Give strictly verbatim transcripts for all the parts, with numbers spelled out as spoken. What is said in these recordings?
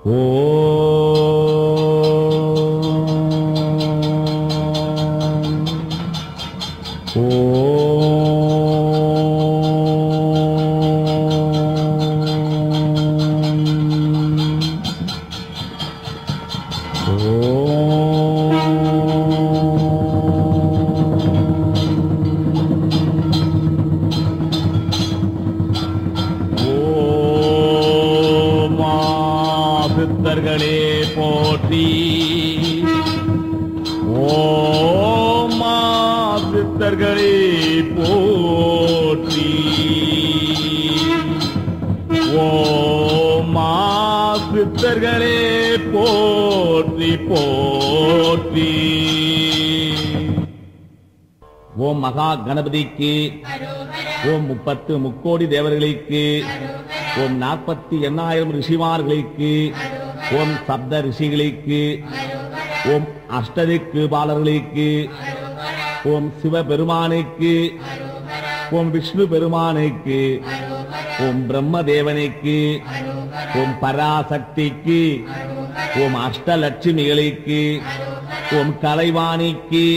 சித்தர்களே போற்றி. ஓம் சித்தர்களே போற்றி. ஓம் சித்தர்களே போற்றி போற்றி. ஓம் மகா கணபதிக்கு, ஓம் முப்பத்து முக்கோடி தேவர்களுக்கு, ஓம் நாற்பத்தி எண்ணாயிரம் ரிஷிமார்களுக்கு, ஓம் சப்த ரிஷிகளுக்கு, ஓம் அஷ்டதிக்கு பாலர்களுக்கு, ஓம் சிவபெருமானுக்கு, ஓம் விஷ்ணு பெருமானுக்கு, ஓம் பிரம்மதேவனுக்கு, ஓம் பராசக்திக்கு, ஓம் அஷ்டலட்சுமிகளுக்கு, ஓம் கலைவாணிக்கு,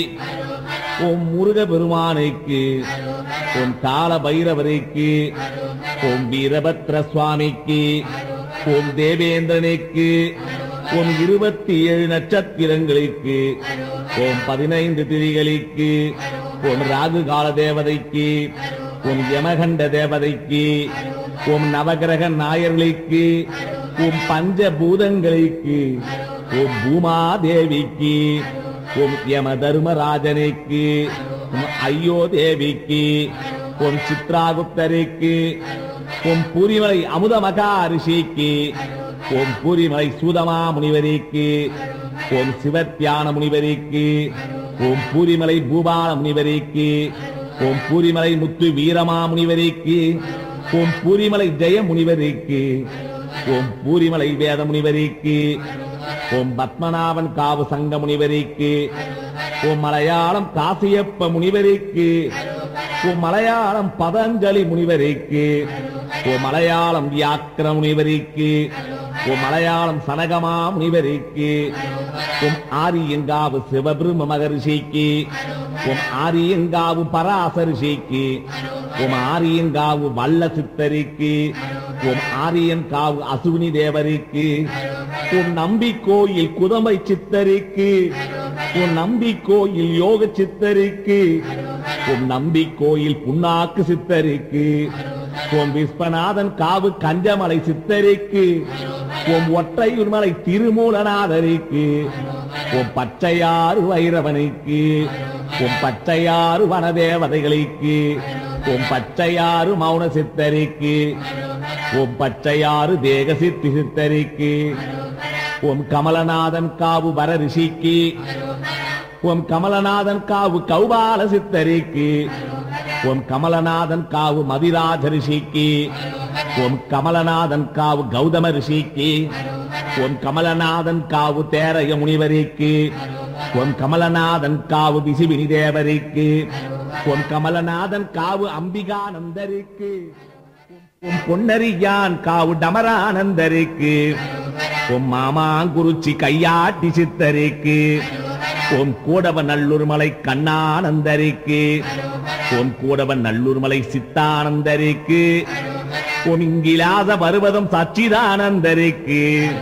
ஓம் முருக பெருமானுக்கு, ஓம் கால பைரவருக்கு, ஓம் வீரபத்ர சுவாமிக்கு, ஓம் தேவேந்திரனுக்கு, ஓம் இருபத்தி ஏழு நட்சத்திரங்களுக்கு, ஓம் பதினைந்து திரிகளுக்கு, ஓம் ராகு கால தேவதைக்கு, ஓம் யமகண்ட தேவதைக்கு, ஓம் நவகிரக நாயர்களுக்கு, ஓம் பஞ்சபூதங்களுக்கு, ஓம் பூமா தேவிக்கு, ஓம் யம தர்மராஜனுக்கு, ஓம் ஐயோ தேவிக்கு, ஓம் சித்ராகுப்தருக்கு, ஓம் பூரிமலை அமுத மகா ரிஷிக்கு, ஓம் பூரிமலை சூதமா முனிவருக்கு, ஓம் சிவத்தியான முனிவருக்கு, ஓம் பூரிமலை பூபால முனிவருக்கு, ஓம் பூரிமலை முத்து வீரமா முனிவருக்கு, ஓம் பூரிமலை ஜெய முனிவருக்கு, ஓம் பூரிமலை வேத முனிவருக்கு, ஓம் பத்மநாபன் காவு சங்க முனிவருக்கு, ஓம் மலையாளம் காசியப்ப முனிவருக்கு, ஓம் மலையாளம் பதஞ்சலி முனிவருக்கு, ஓம் மலையாளம் வியாக்கிர முனிவருக்கு, ஓம் மலையாளம் சனகமா முனிவருக்கு, ஓம் ஆரியங்காவு சிவபிரம்ம மகரிஷிக்கு, ஓம் ஆரியங்காவு பராச ரிஷிக்கு, ஓம் ஆரியங்காவு வல்ல சித்தருக்கு, ஓம் ஆரியங்காவு அசுவினி தேவருக்கு, ஓம் நம்பி கோயில் குதம்பை சித்தருக்கு, ஓம் நம்பி கோயில் யோக சித்தருக்கு, ஓம் நம்பி கோயில் புண்ணாக்கு சித்தருக்கு, ஓம் விஸ்வநாதன் காவு கஞ்சமலை சித்தருக்கு, ஓம் ஒற்றையூர் மலை திருமூலநாதருக்கு, ஓம் பச்சையாறு வைரவனுக்கு, ஓம் பச்சையாறு வனதேவதைகளுக்கு, ஓம் பச்சையாறு மௌன சித்தருக்கு, ஓம் பச்சையாறு தேக சித்தி சித்தருக்கு, ஓம் கமலநாதன் காவு வர ரிஷிக்கு, ஓம் கமலநாதன் காவு கௌபால சித்தருக்கு, ஓம் கமலநாதன் காவு மதிராஜ ரிஷிக்கு, ஓம் கமலநாதன் காவு கௌதம ரிஷிக்கு, ஓம் கமலநாதன் காவு தேரய முனிவருக்கு, ஓம் கமலநாதன் காவு விசிபினி தேவருக்கு, ஓம் கமலநாதன் காவு அம்பிகானந்தருக்கு, ஓம் பொன்னரியான் காவு டமரானந்தருக்கு, ஓம் மாமாங்குருச்சி கையாட்டி சித்தருக்கு, ஓம் கூடவ நல்லூர் மலை கண்ணானந்தருக்கு, ஓம் கூடவ நல்லூர் மலை சித்தானந்தருக்கு, ஓம் இங்கிலாச பருவதம் சச்சிதானந்தருக்கு,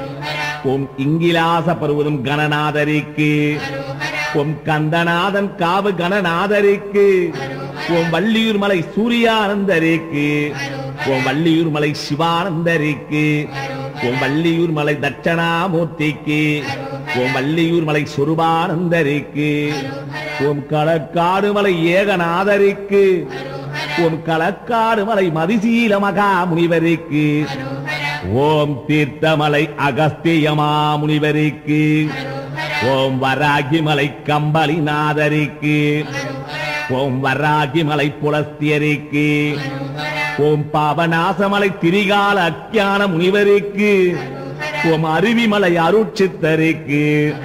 ஓம் இங்கிலாச பருவதம் கணநாதருக்கு, ஓம் கந்தநாதன் காவு கணநாதருக்கு, ஓம் வள்ளியூர் மலை சூரியானந்தருக்கு, ஓம் வள்ளியூர் மலை சிவானந்தருக்கு, ஓம் வள்ளியூர் மலை தட்சணாமூர்த்திக்கு, ஓம் வள்ளியூர் மலை சொருபானந்தருக்கு, ஓம் களக்காடு மலை ஏகநாதருக்கு, ஓம் களக்காடு மலை மதிசீல மகா முனிவருக்கு, ஓம் தீர்த்தமலை அகஸ்தியமா முனிவருக்கு, ஓம் வராகிமலை கம்பளிநாதருக்கு, ஓம் வராகிமலை புலஸ்தியருக்கு, ஓம் பாபநாசமலை திரிகால அக்கியான முனிவருக்கு, ஓம் அருவிமலை அருட்சித்தருக்கு,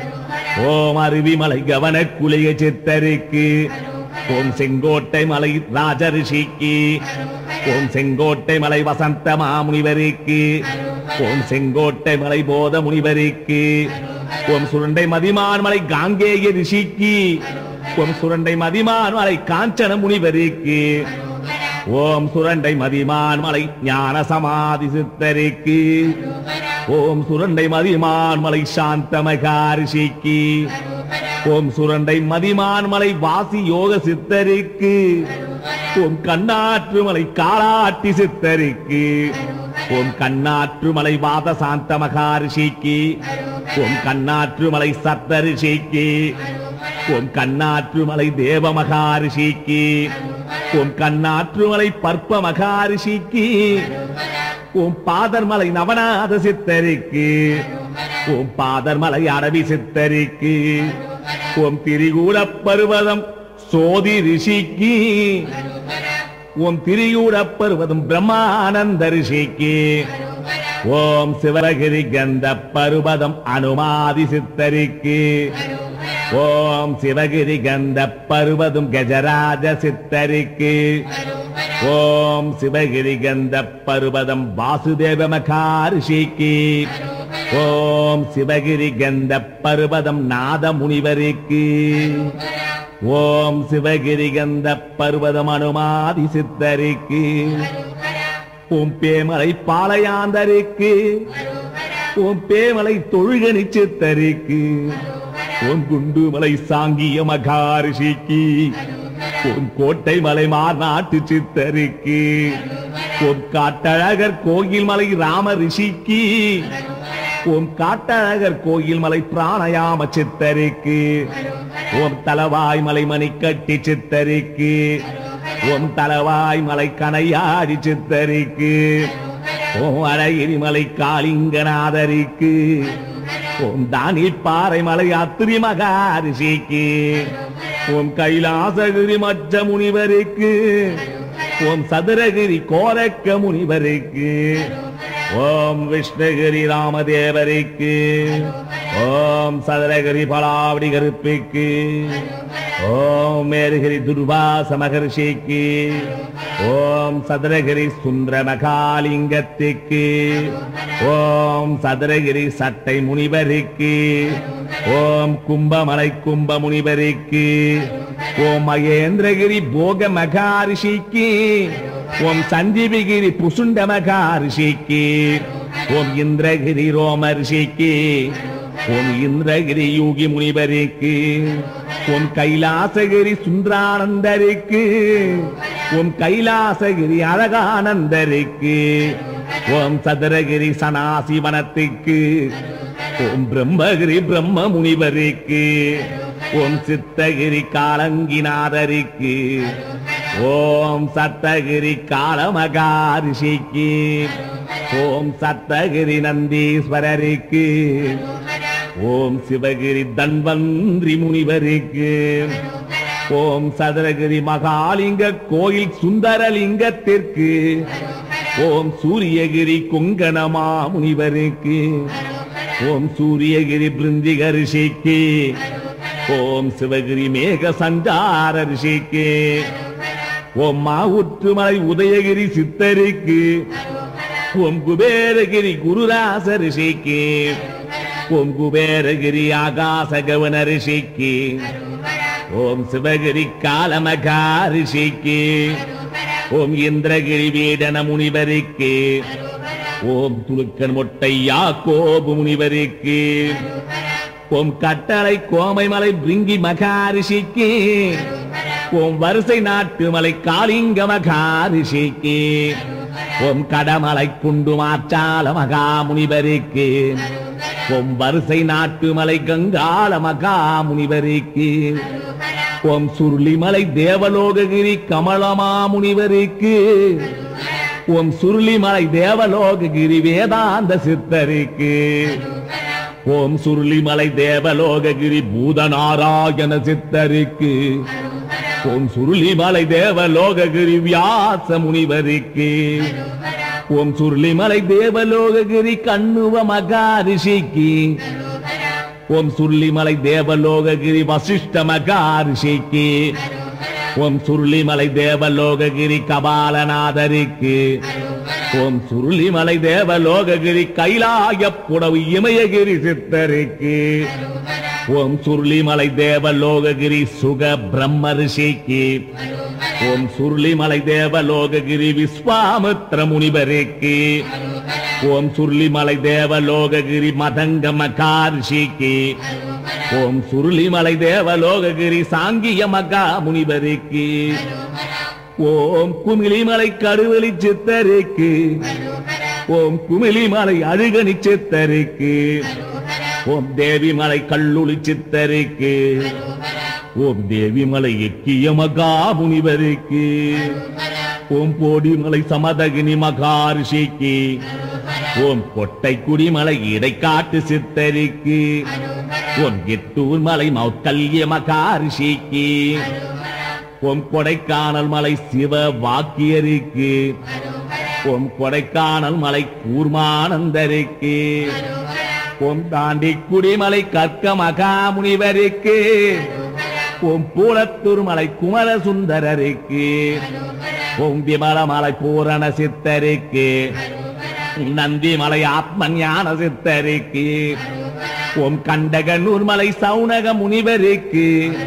ஓம் அருவிமலை கவன குலிய சித்தருக்கு, ஓம் செங்கோட்டை மலை ராஜரிஷிக்கு, ஓம் செங்கோட்டை மலை வசந்த மாமுனிவருக்கு, ஓம் செங்கோட்டை மலை போத முனிவருக்கு, ஓம் சுரண்டை மதிமான் மலை காங்கேய ரிஷிக்கு, ஓம் சுரண்டை மதிமான் மலை காஞ்சன முனிவருக்கு, ஓம் சுரண்டை மதிமான் மலை ஞான சமாதி சித்தருக்கு, ஓம் சுரண்டை மதிமான் மலை சாந்த மகாரிஷிக்கு, ஓம் சுரண்டை மதிமான் மலை வாசி யோக சித்தருக்கு, ஓம் கண்ணாற்று மலை காலாட்டி சித்தருக்கு, ஓம் கண்ணாற்று மலை வாத சாந்த மகாரிஷிக்கு, ஓம் கண்ணாற்று மலை சப்த ரிஷிக்கு, ஓம் கண்ணாற்று மலை தேவ மகாரிஷிக்கு, ஓம் கண்ணாற்று மலை பற்ப மகாரிஷிக்கு, ஓம் பாதர் மலை நவநாத சித்தருக்கு, ஓம் பாதர் மலை அரபி சித்தருக்கு, ஓம் திரிகூட பருவதம் சோதி ரிஷிக்கு, ஓம் திரிகூட பருவதம் பிரம்மானந்த ரிஷிக்கு, ஓம் சிவகிரி கந்த பருவதம் அனுமாதி சித்தருக்கு, ஓம் சிவகிரி கந்த பருவதம் கஜராஜ சித்தருக்கு, ஓம் சிவகிரி கந்த பருவதம் வாசுதேவ மகாரிஷிக்கு, ஓம் சிவகிரி கந்த பருவதம் நாத முனிவருக்கு, ஓம் சிவகிரி கந்த பருவதம் அனுமாதி சித்தருக்கு, ஓம் பேமலை பாளையாந்தருக்கு, ஓம் பேமலை தொழுகனி சித்தருக்கு, ஓம் குண்டுமலை சாங்கிய மகாரிஷிக்கு, ஓம் கோட்டை மலை மாநாட்டு சித்தருக்கு, ஓம் காட்டழகர் கோயில் மலை ராம ரிஷிக்கு, ஓம் காட்டழகர் கோயில் மலை பிராணயாம சித்தருக்கு, ஓம் தலவாய் மலை மணிக்கட்டி சித்தருக்கு, ஓம் தலவாய் மலை கனையாடி சித்தருக்கு, ஓம் அழகிரி மலை காளிங்கநாதருக்கு, ஓம் தானி பாறை மலை அத்திரி மகாரிஷிக்கு, ஓம் கைலாசகிரி மச்ச முனிவருக்கு, ஓம் சதுரகிரி கோரக்க முனிவருக்கு, ஓம் விஷ்ணுகிரி ராமதேவருக்கு, ஓம் சதுரகிரி பலாவடி கருப்பிக்கு, ஓம் மேருகிரி துர்வாச மகர்ஷிக்கு, ஓம் சதுரகிரி சுந்தர மகாலிங்கத்திற்கு, ஓம் சதுரகிரி சட்டை முனிவருக்கு, ஓம் கும்பமலை கும்ப முனிவருக்கு, ஓம் மகேந்திரகிரி போக மகாரிஷிக்கு, ஓம் சஞ்சீவிகிரி புசுண்ட மகாரிஷிக்கு, ஓம் இந்திரகிரி ரோமர்ஷிக்கு, ஓம் இந்திரகிரி யோகி முனிவருக்கு, ஓம் கைலாசகிரி சுந்தரானந்தருக்கு, ஓம் கைலாசகிரி அழகானந்தருக்கு, ஓம் சதுரகிரி சனாசிவனத்துக்கு, ஓம் பிரம்மகிரி பிரம்ம முனிவருக்கு, ஓம் சித்தகிரி காலங்கிநாதருக்கு, ஓம் சத்தகிரி காலமகாரிஷிக்கு, ஓம் சத்தகிரி நந்தீஸ்வரருக்கு, ஓம் சிவகிரி தன்வந்திரி முனிவருக்கு, ஓம் சதுரகிரி மகாலிங்க கோயில் சுந்தரலிங்கத்திற்கு, ஓம் சூரியகிரி குங்கணமா முனிவருக்கு, ஓம் சூரியகிரி பிருந்திக ரிஷிக்கு, ஓம் சிவகிரி மேக சஞ்சார ரிஷிக்கு, ஓம் மாவுற்றுமலை உதயகிரி சித்தருக்கு, ஓம் குபேரகிரி குருராச ரிஷிக்கு, ஓம் குபேரகிரி ஆகாச கவன ரிஷிக்கு, ஓம் சிவகிரி காலமகா ரிஷிக்கு, ஓம் இந்திரகிரி வீடன முனிவருக்கு, ஓம் துலுக்கன் மொட்டையா கோபு முனிவருக்கு, ஓம் கட்டளை கோமைமலை பிரிங்கி மகாரிஷிக்கு, ஓம் வரிசை நாட்டு மலை காளிங்க மகாரிஷிக்கு, ஓம் கடமலை குண்டு மாற்றால மகா முனிவருக்கு, ஓம் வரிசை நாட்டு மலை கங்கால மகா முனிவருக்கு, ஓம் சுருளிமலை தேவலோககிரி கமலமா முனிவருக்கு, ஓம் சுருளிமலை தேவலோககிரி வேதாந்த சித்தருக்கு, ஓம் சுருளிமலை தேவலோககிரி பூதநாராயண சித்தருக்கு, ஓம் சுருளிமலை தேவலோககிரி வியாச முனிவருக்கு, ஓம் சுருளிமலை தேவலோககிரி கண்ணுவ மகாரிஷிக்கு, ஓம் சுருளிமலை தேவலோககிரி வசிஷ்ட மகாரிஷிக்கு, ஓம் சுருளிமலை தேவலோககிரி கபாலநாதருக்கு ஓம் சுருளிமலை தேவலோககிரி கைலாய புடவு இமயகிரி சித்தருக்கு ஓம் சுருளிமலை தேவலோககிரி சுக பிரம்ம ரிஷிக்கு ஓம் சுருளிமலை தேவலோககிரி விஸ்வாமித்ர முனிவருக்கு ஓம் சுருளிமலை தேவலோககிரி மதங்க மகாரிஷிக்கு ஓம் சுருளிமலை தேவலோககிரி சாங்கிய மகா முனிவருக்கு ஓம் குமிழிமலை கருவெளி சித்தருக்கு ஓம் குமிழிமலை அழுகணி சித்தருக்கு ஓம் தேவிமலை கல்லுளி சித்தருக்கு ஓம் தேவிமலை எக்கிய மகா முனிவருக்கு ஓம் போடிமலை சமதகினி மகாரிஷிக்கு ஓம் கொட்டை குடிமலை இடைக்காட்டு சித்தருக்கு ஓம் எட்டூர் மலை மௌக்கல்ய மகாரிஷிக்கு ஓம் கொடைக்கானல் மலை சிவ வாக்கியருக்கு ஓம் கொடைக்கானல் மலை கூர்மானந்தருக்கு ஓம் தாண்டி குடிமலை கற்க மகா முனிவருக்கு ஓம் பூலத்தூர் மலை குமர சுந்தரருக்கு ஓம் விமலமலை பூரண சித்தருக்கு நந்தி மலை ஆத்ம ஞான சித்தருக்கு ஓம் கண்டகனூர் மலை சவுனக முனிவருக்கு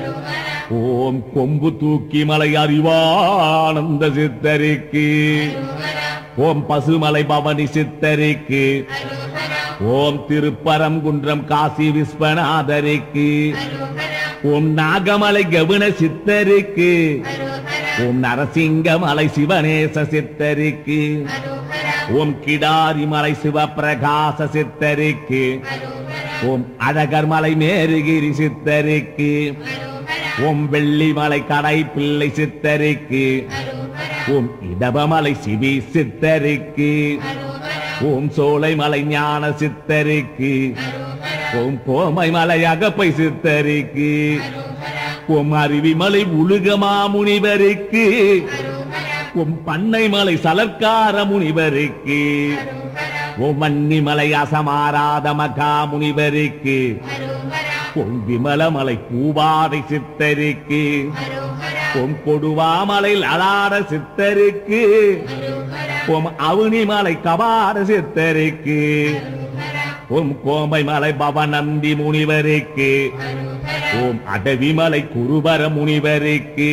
ஓம் கொம்பு தூக்கி மலை அறிவானந்த சித்தருக்கு ஓம் பசுமலை பவனி சித்தருக்கு ஓம் திருப்பரங்குன்றம் காசி விஸ்வநாதருக்கு ஓம் நாகமலை கவுன சித்தருக்கு ஓம் நரசிங்கமலை சிவநேச சித்தருக்கு ஓம் கிடாரி மலை சிவபிரகாச சித்தருக்கு ஓம் அழகர் மலை மேருகிரி சித்தருக்கு ஓம் வெள்ளிமலை கடை பிள்ளை சித்தருக்கு ஓம் இடபமலை சிவி சித்தருக்கு ஓம் சோலைமலை ஞான சித்தருக்கு ஓம் கோமை மலை அகப்பை சித்தருக்கு ஓம் அருவிமலை உலுகமா முனிவருக்கு ஓம் பண்ணை மலை சலர்கார முனிவருக்கு ஓம் வன்னிமலை அசமாராத மகா முனிவருக்கு ஓம் விமலமலை பூவாடை சித்தருக்கு ஓம் கொடுவாமலை லலாட சித்தருக்கு ஓம் அவுனிமலை கபாட சித்தருக்கு ஓம் கோம்பை மலை பவநந்தி முனிவருக்கு ஓம் அடவிமலை குருபர முனிவருக்கு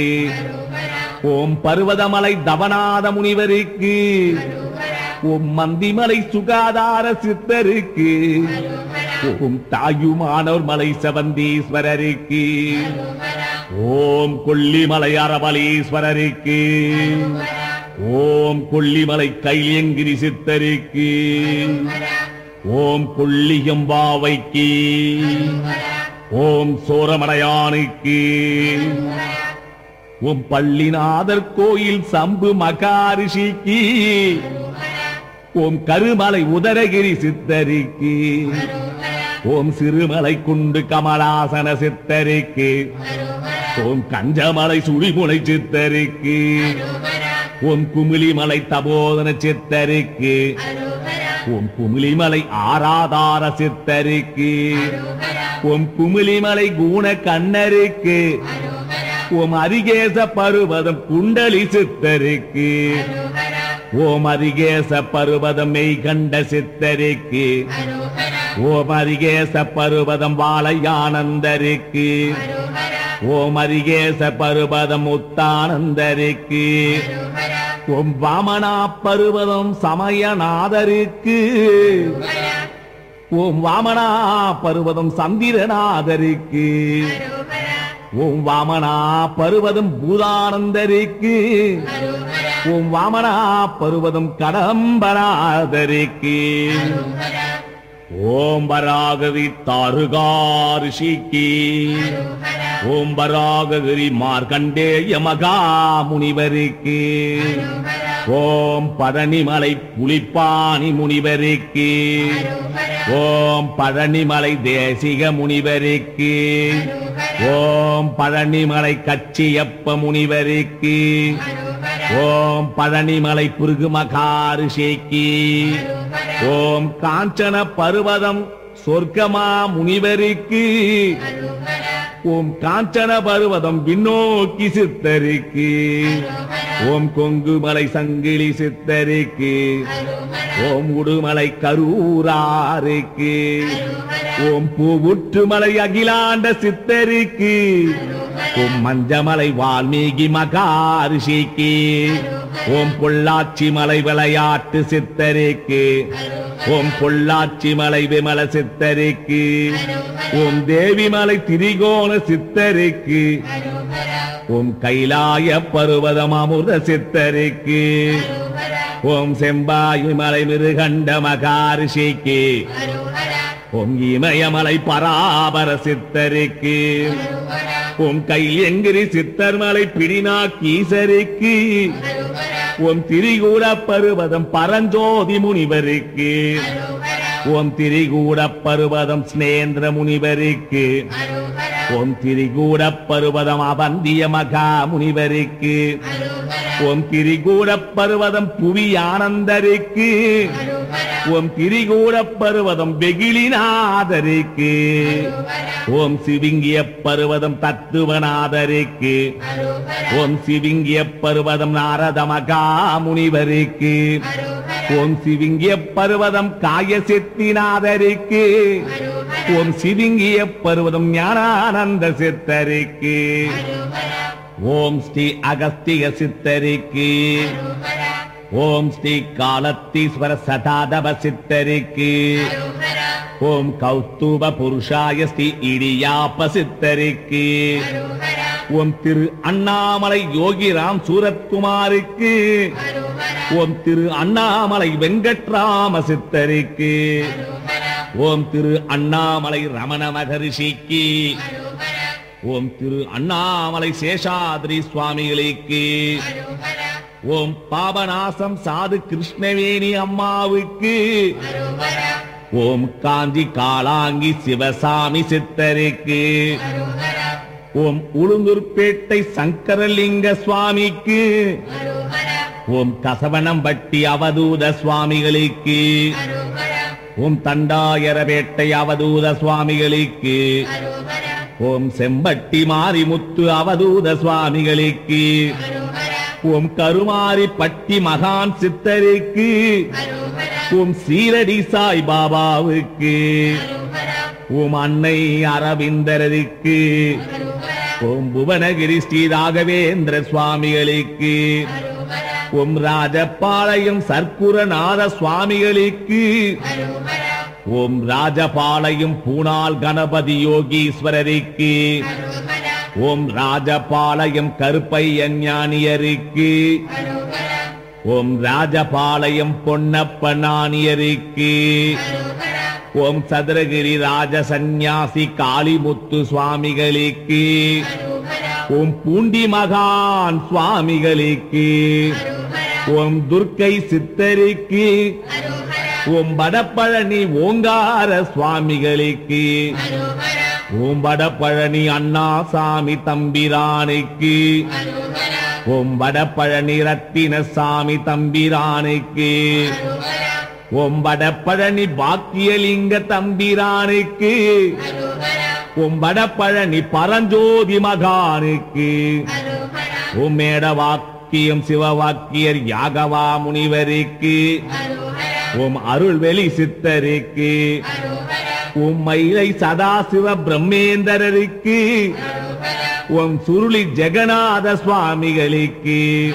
ஓம் பர்வதமலை தவநாத முனிவருக்கு ஓம் மந்திமலை சுகாதார சித்தருக்கு ஓம் தாயுமானோர் மலை செவந்தீஸ்வரருக்கு ஓம் கொல்லிமலை அரவலீஸ்வரருக்கு ஓம் கொல்லிமலை கைலியங்கிரி சித்தருக்கு ஓம் கொல்லியம் வாவைக்கு ஓம் சோரமடையானுக்கு ஓம் பள்ளிநாதர் கோயில் சம்பு மகாரிஷிக்கு ஓம் கருமலை உதரகிரி சித்தருக்கு ஓம் சிறுமலை குண்டு கமலாசன சித்தருக்கு ஓம் கஞ்சமலை சுழிமுனை சித்தருக்கு ஓம் குமிழிமலை தபோதன சித்தருக்கு ஓம் குமிழிமலை ஆராதார சித்தருக்கு ஓம் குமிழிமலை குண கண்ணருக்கு ஓம் அரிகேச பருவதம் குண்டலி சித்தருக்கு ஓம் அரிகேச பருவதம் மெய்கண்ட சித்தருக்கு ஓம் அரிகேச பருவதம் வாழையானந்தருக்கு ஓம் அரிகேச பருவதம் முத்தானந்தருக்கு ஓம் வாமனா பருவதம் சமயநாதருக்கு ஓம் வாமனா பருவதம் சந்திரநாதருக்கு ஓம் வாமனா பருவதம் பூதானந்தருக்கு ஓம் வாமனா பருவதம் கடம்பராதருக்கு ஓம் வராகவி தாருகாரிஷிக்கு ஓம் வராககிரி மார்கண்டேய மகா முனிவருக்கு ஓம் பழனிமலை புலிப்பாணி முனிவருக்கு ஓம் பழனிமலை தேசிக முனிவருக்கு ஓம் பழனிமலை கச்சியப்ப முனிவருக்கு ஓம் பழனிமலை புருகு மகாரிஷிக்கு ஓம் காஞ்சன பர்வதம் சொர்க்கமா முனிவருக்கு ஓம் காஞ்சன பருவதம் விண்ணோக்கி சித்தருக்கு, ஓம் கொங்குமலை சங்கிலி சித்தருக்கு, ஓம் உடுமலை கரூராருக்கு, ஓம் பூவுற்றுமலை அகிலாண்ட சித்தருக்கு, ஓம் மஞ்சமலை வால்மீகி மகாரிஷிக்கு, ஓம் பொள்ளாச்சி மலை விளையாட்டு சித்தருக்கு, ஓம் பொள்ளாச்சி மலை விமல சித்தருக்கு, ஓம் தேவிமலை திரிகோண சித்தருக்கு, ஓம் கைலாய பருவதம் அமுத சித்தருக்கு, ஓம் செம்பாயு மலை மிருகண்ட மகாரிஷிக்கு, ஓம் இமயமலை பராபர சித்தருக்கு, ஓம் கையங்கிரி சித்தர் மலை பிடிநாக்கீசருக்கு, ஓம் திரிகூட பருவதம் பரஞ்சோதி முனிவருக்கு, ஓம் திரிகூட பருவதம் ஸ்நேந்திர முனிவருக்கு, ஓம் திரிகூட பருவதம் அவந்திய மகா முனிவருக்கு, ஓம் திரிகூட பருவதம் புவி ஆனந்தருக்கு, ஓம் திரிகூட பருவதம் வெகிலிநாதருக்கு, ஓம் சிவிங்கிய பருவதம் தத்துவநாதருக்கு, ஓம் சிவிங்கிய பருவதம் நாரத மகா முனிவருக்கு, ஓம் சிவிங்கிய பருவதம் காயசித்திநாதருக்கு, ஓம் சிவிங்கிய பருவதம் ஞானானந்த சித்தருக்கு, ஓம் ஸ்ரீ அகஸ்திய சித்தருக்கு, ஓம் ஸ்ரீ காலத்தீஸ்வர சதாதவ சித்தருக்கு, ஓம் கௌஸ்துப புருஷாய ஸ்ரீ இடியாப்ப சித்தருக்கு, ஓம் திரு அண்ணாமலை யோகிராம் சூரத்குமாருக்கு, ஓம் திரு அண்ணாமலை வெங்கட்ராம சித்தருக்கு, ஓம் திரு அண்ணாமலை ரமண மகரிஷிக்கு, ஓம் திரு அண்ணாமலை சேஷாத்ரி சுவாமிகளுக்கு, ஓம் பாபநாசம் சாது கிருஷ்ணவேணி அம்மாவுக்கு, ஓம் காஞ்சி காலாங்கி சிவசாமி சித்தருக்கு, ஓம் உளுந்தூர்பேட்டை சங்கரலிங்க சுவாமிக்கு, ஓம் கசவனம்பட்டி அவதூத சுவாமிகளுக்கு, ஓம் தண்டாயரபேட்டை அவதூத சுவாமிகளுக்கு, ஓம் செம்பட்டி மாரிமுத்து அவதூத சுவாமிகளுக்கு, ஓம் கருமாரி பட்டி மகான் சித்தருக்கு, ஓம் சீரடி சாய் பாபாவுக்கு, ஓம் அன்னை அரவிந்தருக்கு, ஓம் புவனகிரி ஸ்ரீ ராகவேந்திர சுவாமிகளுக்கு, ஓம் ராஜபாளையம் சர்க்குரநாத சுவாமிகளுக்கு, ஓம் ராஜபாளையம் பூனால் கணபதி யோகீஸ்வரருக்கு, ஓம் ராஜபாளையம் கருப்பையன் ஞானியருக்கு, ஓம் ராஜபாளையம் பொன்னப்ப ஞானியருக்கு, ஓம் சதுரகிரி ராஜ சந்நியாசி காளிமுத்து சுவாமிகளுக்கு, ஓம் பூண்டி மகான் சுவாமிகளுக்கு, ஓம் துர்க்கை சித்தருக்கு, ஓம் வடபழனி ஓங்கார சுவாமிகளுக்கு, ஓம் வடபழனி அண்ணாசாமி தம்பிரானுக்கு, ஓம் வடபழனி ரத்தினசாமி தம்பிரானுக்கு, ஓம் வடபழனி பாக்கியலிங்க தம்பிரானுக்கு, ஓம் வடபழனி பரஞ்சோதி மகானுக்கு, ஓம் மேடவாக்கியம் சிவவாக்கியர் யாகவா முனிவருக்கு, ஓம் அருள்வெளி சித்தருக்கு, ஓம் மயிலை சதாசிவ பிரம்மேந்தரருக்கு, ஓம் சுருளி ஜெகநாத சுவாமிகளுக்கு,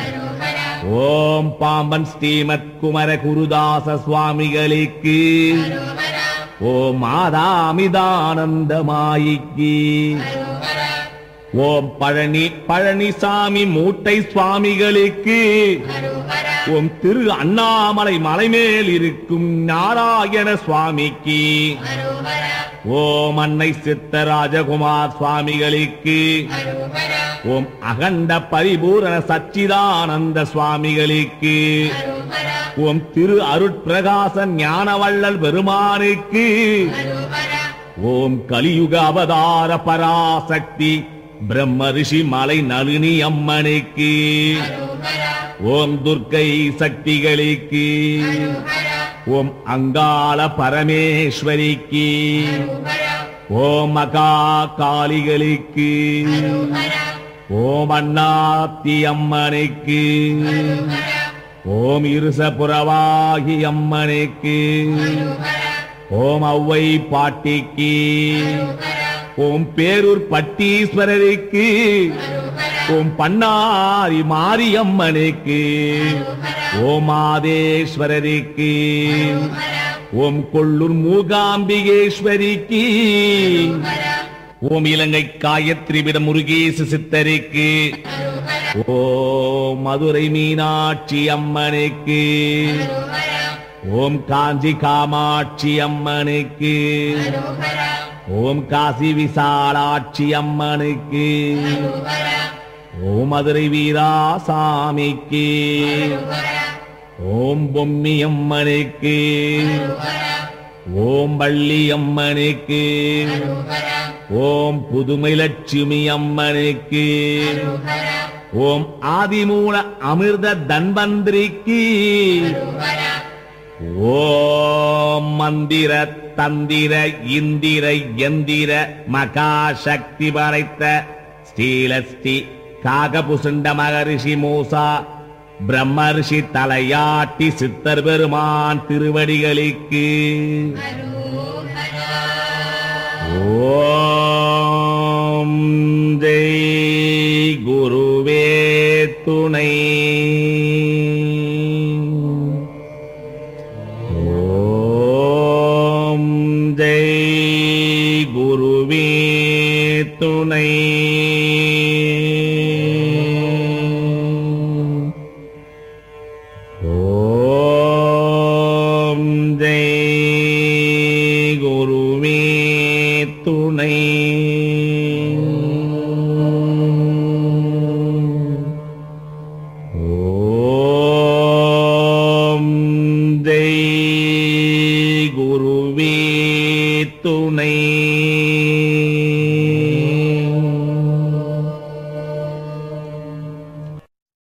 ஓம் பாம்பன் ஸ்ரீமத் குமர குருதாச சுவாமிகளுக்கு, ஓம் மாதாமிதானந்தமாயிக்கு, ஓம் பழனி பழனிசாமி மூட்டை சுவாமிகளுக்கு, ஓம் திரு அண்ணாமலை மலைமேல் இருக்கும் நாராயண சுவாமிக்கு, ஓம் அன்னை சித்தராஜகுமார் சுவாமிகளுக்கு, ஓம் அகண்ட பரிபூரண சச்சிதானந்த சுவாமிகளுக்கு, ஓம் திரு அருட்பிரகாச ஞானவள்ளல் பெருமானுக்கு, ஓம் கலியுக அவதார பராசக்தி பிரம்ம ரிஷி மலை நளினி அம்மனுக்கு, ஓம் துர்க்கை சக்திகளுக்கு, ஓம் அங்காள பரமேஸ்வரிக்கு, ஓம் மகா காளிகளுக்கு, ஓம் அண்ணாத்தி அம்மனுக்கு, ஓம் இருசபுரவாகி அம்மனுக்கு, ஓம் ஔவை பாட்டிக்கு, ஓம் பேரூர் பட்டீஸ்வரருக்கு, ஓம் பண்ணாரி மாரியம்மனுக்கு, ஓம் மாதேஸ்வரருக்கு, ஓம் கொள்ளூர் மூகாம்பிகேஸ்வரிக்கு, ஓம் இலங்கை காயத்ரிவிட முருகேச சித்தருக்கு, ஓம் மதுரை மீனாட்சி அம்மனுக்கு, ஓம் காஞ்சி காமாட்சி அம்மனுக்கு, ஓம் காசி விசாலாட்சி அம்மனுக்கு, ஓம் மதுரை வீராசாமிக்கு, ஓம் பொம்மி அம்மனுக்கு, ஓம் வள்ளி அம்மனுக்கு, ஓம் புதுமை லட்சுமி அம்மனுக்கு, ஓம் ஆதிமூல அமிர்த தன்வந்திரிக்கு, ஓம் மந்திர தந்திர இந்திர எந்திர மகாசக்தி படைத்த ஸ்ரீலஸ்ரீ காகபுசுண்ட மகரிஷி மூசா பிரம்மர்ஷி தலையாட்டி சித்தர் பெருமான் திருவடிகளுக்கு ஓம் ஜெய் குருவே துணை.